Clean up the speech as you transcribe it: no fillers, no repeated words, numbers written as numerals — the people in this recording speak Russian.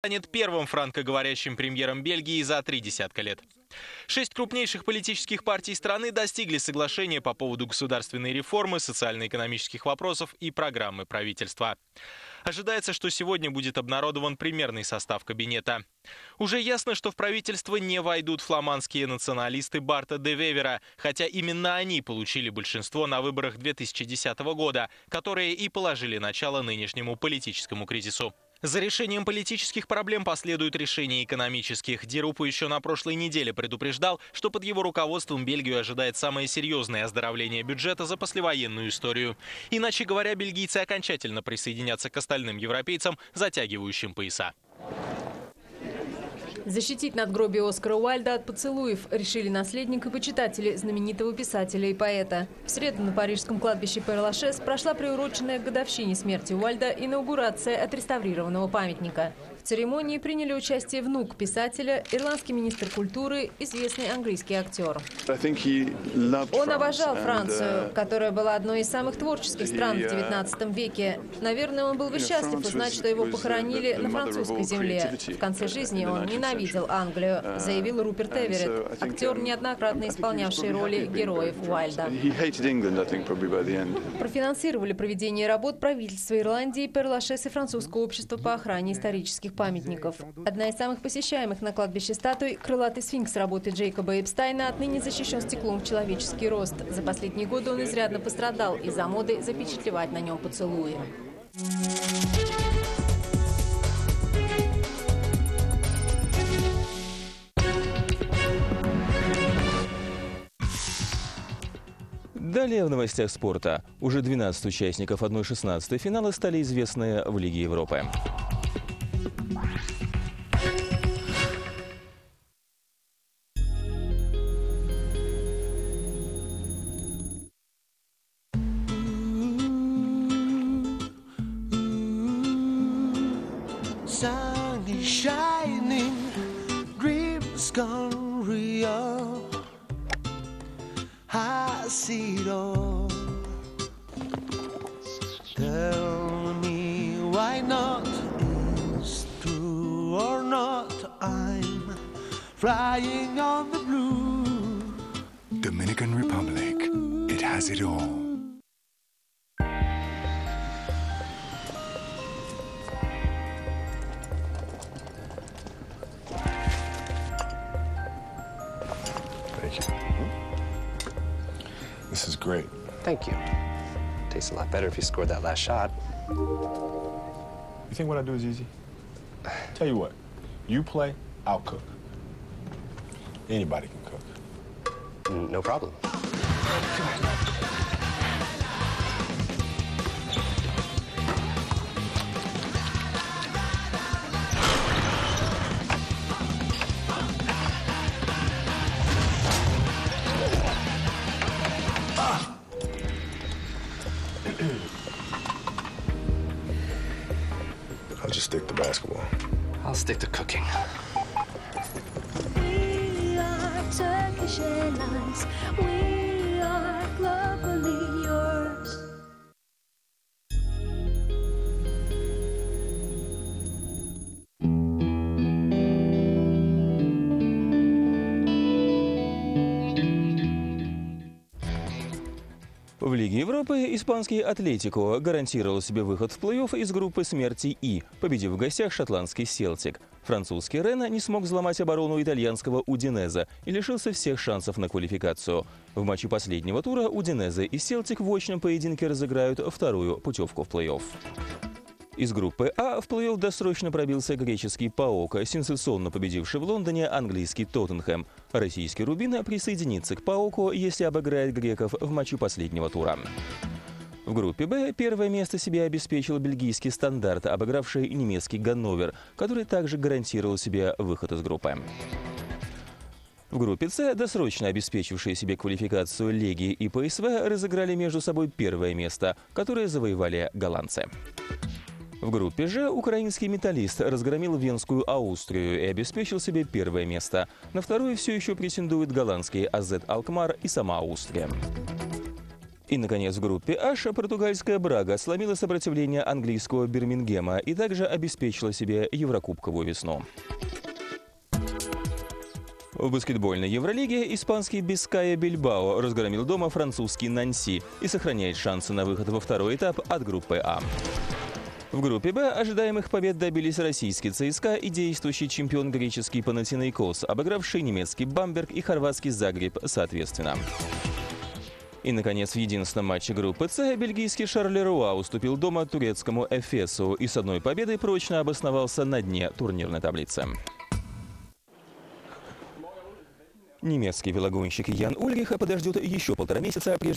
станет первым франкоговорящим премьером Бельгии за 30 лет. 6 крупнейших политических партий страны достигли соглашения по поводу государственной реформы, социально-экономических вопросов и программы правительства. Ожидается, что сегодня будет обнародован примерный состав кабинета. Уже ясно, что в правительство не войдут фламандские националисты Барта де Вевера, хотя именно они получили большинство на выборах 2010 года, которые и положили начало нынешнему политическому кризису. За решением политических проблем последует решение экономических. Ди Рупо еще на прошлой неделе предупреждал, что под его руководством Бельгию ожидает самое серьезное оздоровление бюджета за послевоенную историю. Иначе говоря, бельгийцы окончательно присоединятся к остальным европейцам, затягивающим пояса. Защитить надгробие Оскара Уайльда от поцелуев решили наследник и почитатели знаменитого писателя и поэта. В среду на парижском кладбище Пэр-Лашез прошла приуроченная к годовщине смерти Уайльда инаугурация отреставрированного памятника. В церемонии приняли участие внук писателя, ирландский министр культуры, известный английский актер. Он обожал Францию, которая была одной из самых творческих стран в XIX веке. Наверное, он был бы счастлив узнать, что его похоронили на французской земле. В конце жизни он ненавидел Англию, заявил Руперт Эверетт, актер, неоднократно исполнявший роли героев Уайльда. Профинансировали проведение работ правительства Ирландии, Пэр-Лашез и французского общества по охране исторических памятников. Одна из самых посещаемых на кладбище статуй – крылатый сфинкс работы Джейкоба Эпстайна, отныне защищен стеклом в человеческий рост. За последние годы он изрядно пострадал из-за моды запечатлевать на нем поцелуи. Далее в новостях спорта. Уже 12 участников 1/16 финала стали известны в Лиге Европы. Sun is shining, dreams gone real. I see it all. Tell me why not? Is true or not? I'm flying on the blue. Dominican Republic. It has it all. Thank you. This is great. Thank you. Tastes a lot better if you scored that last shot. You think what I do is easy? Tell you what, you play, I'll cook. Anybody can cook. No problem. I'll just stick to basketball. I'll stick to cooking. We are Turkish Airlines. We are globally yours. В Лиге Европы испанский «Атлетико» гарантировал себе выход в плей-офф из группы смерти «И», победив в гостях шотландский «Селтик». Французский «Рена» не смог взломать оборону итальянского «Удинезе» и лишился всех шансов на квалификацию. В матче последнего тура «Удинезе» и «Селтик» в очном поединке разыграют вторую путевку в плей-офф. Из группы А в плей-офф досрочно пробился греческий ПАОК, сенсационно победивший в Лондоне английский Тоттенхэм. Российский Рубин присоединится к ПАОКу, если обыграет греков в матче последнего тура. В группе Б первое место себе обеспечил бельгийский «Стандарт», обыгравший немецкий «Ганновер», который также гарантировал себе выход из группы. В группе С досрочно обеспечившие себе квалификацию Легии и ПСВ разыграли между собой первое место, которое завоевали голландцы. В группе Ж украинский «Металлист» разгромил венскую «Аустрию» и обеспечил себе первое место. На второе все еще претендуют голландские «АЗ Алкмар» и сама Австрия. И, наконец, в группе H португальская Брага сломила сопротивление английского Бирмингема и также обеспечила себе еврокубковую весну. В баскетбольной Евролиге испанский Биская Бильбао разгромил дома французский Нанси и сохраняет шансы на выход во второй этап от группы А. В группе Б ожидаемых побед добились российский ЦСКА и действующий чемпион греческий Панатинейкос, обыгравший немецкий Бамберг и хорватский Загреб соответственно. И, наконец, в единственном матче группы С бельгийский Шарлеруа уступил дома турецкому Эфесу и с одной победой прочно обосновался на дне турнирной таблицы. Немецкий велогонщик Ян Ульрих подождет еще 1,5 месяца, прежде